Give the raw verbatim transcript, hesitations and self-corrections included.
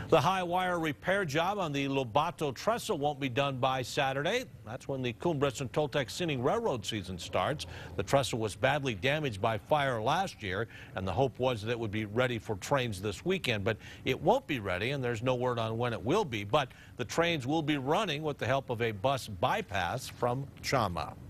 The high wire repair job on the Lobato trestle won't be done by Saturday. That's when the Cumbres Toltec Scenic Railroad season starts. The trestle was badly damaged by fire last year, and the hope was that it would be ready for trains this weekend. But it won't be ready, and there's no word on when it will be. But the trains will be running with the help of a bus bypass from Chama.